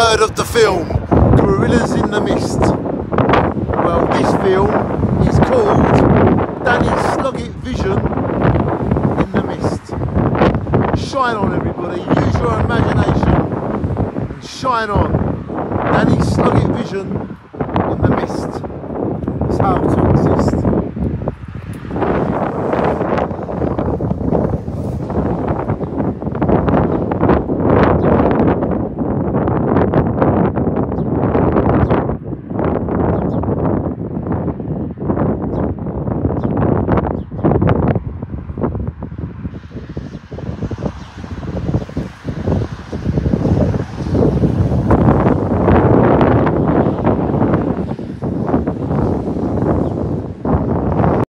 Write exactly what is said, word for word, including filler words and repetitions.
heard of the film Gorillas in the Mist? Well, this film is called Danny Sloggett Vision in the Mist. Shine on, everybody, use your imagination and shine on. Danny Sloggett Vision